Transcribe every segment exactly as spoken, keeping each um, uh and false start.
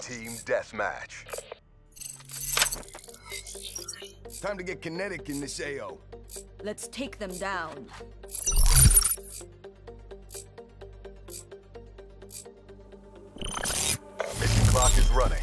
Team Deathmatch. Time to get kinetic in this A O. Let's take them down. Mission clock is running.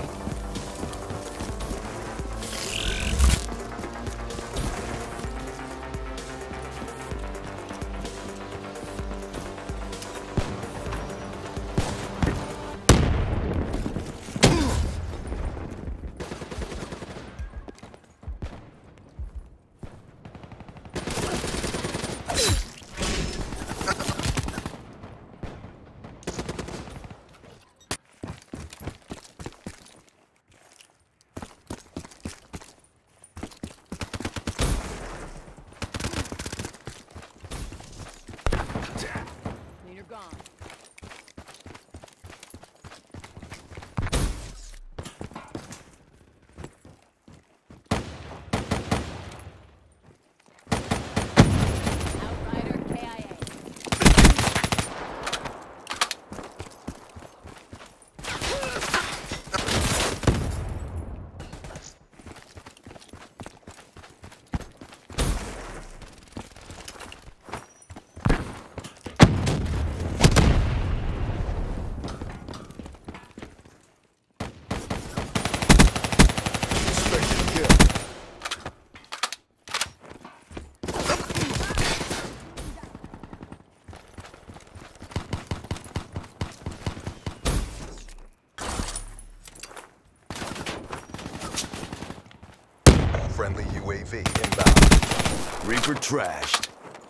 Friendly U A V inbound. Reaper trashed.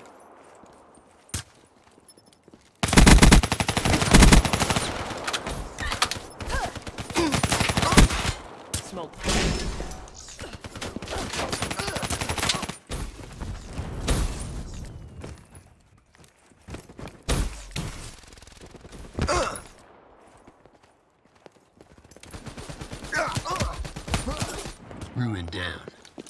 Smoke. Ruin down.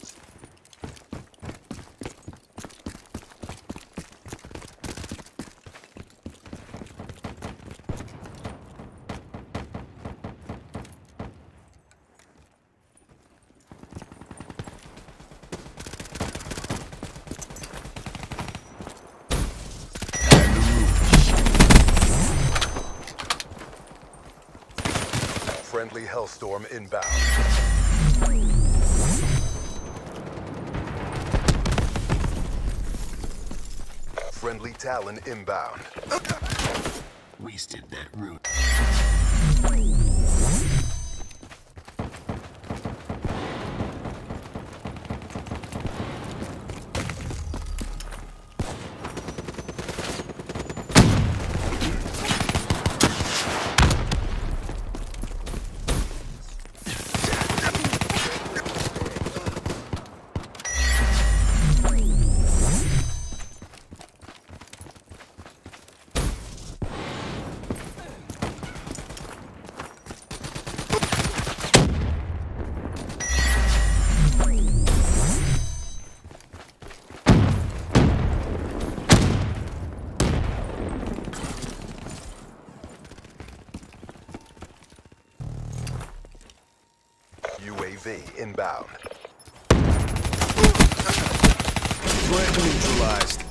Friendly Hellstorm inbound. Friendly Talon inbound. Wasted that route. U A V inbound. Threat neutralized.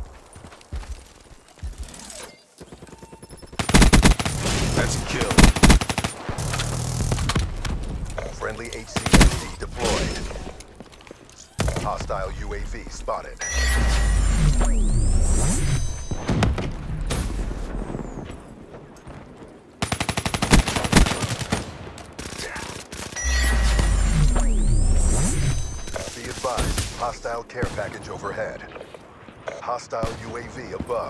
That's a kill. Friendly H C S D deployed. Hostile U A V spotted. Be advised, hostile care package overhead. Hostile U A V above.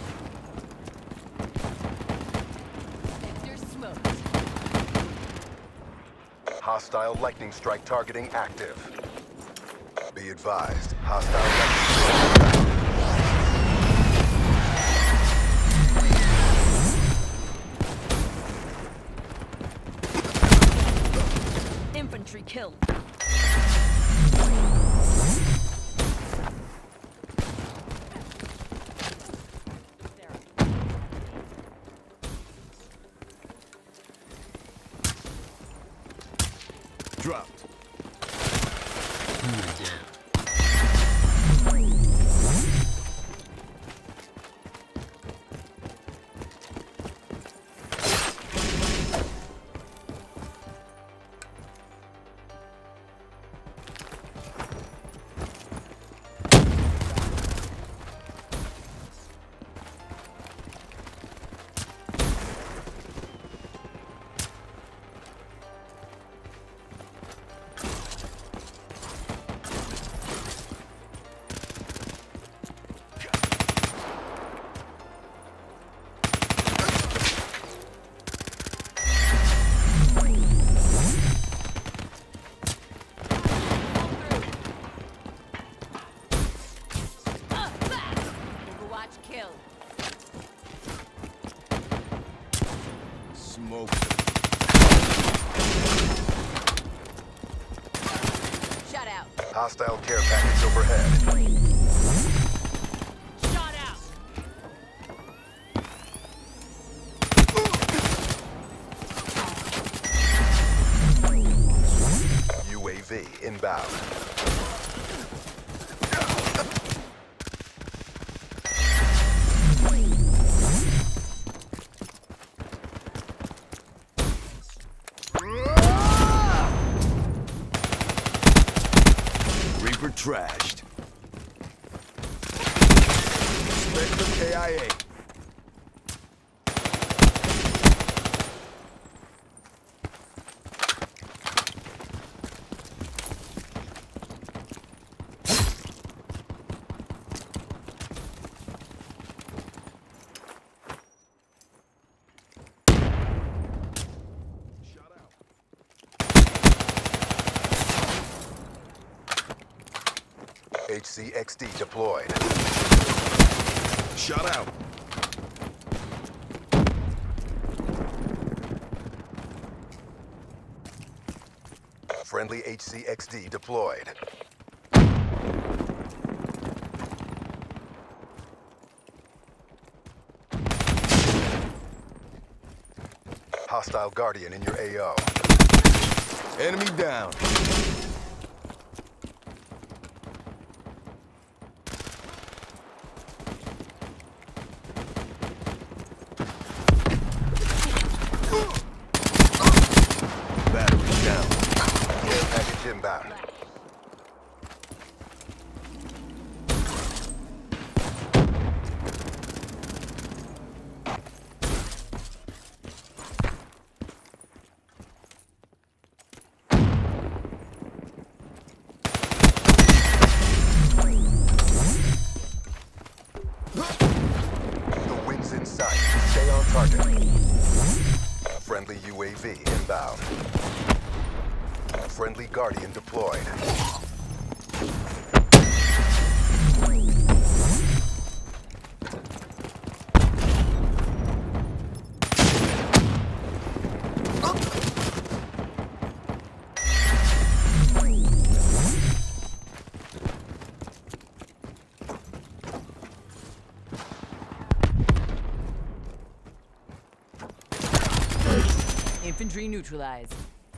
Victor smoke. Hostile lightning strike targeting active. Be advised, hostile lightning strike inbound. Infantry killed. package overhead. Shot out. U A V inbound. Reaper trashed. Spectre K I A. H C X D deployed. Shot out. Friendly H C X D deployed. Hostile Guardian in your A O. Enemy down. Battery down. Care package inbound. The wind's in sight. Stay on target. Friendly U A V inbound. Friendly Guardian deployed. Infantry neutralized.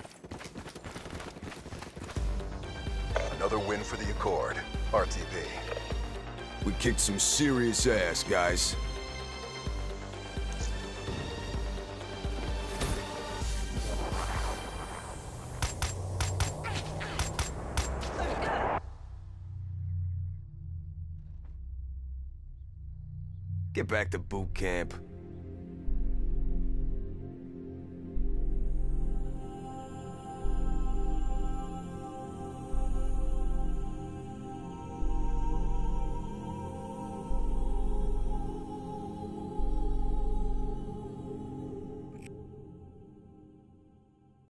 Another win for the Accord. R T B. We kicked some serious ass, guys. Get back to boot camp.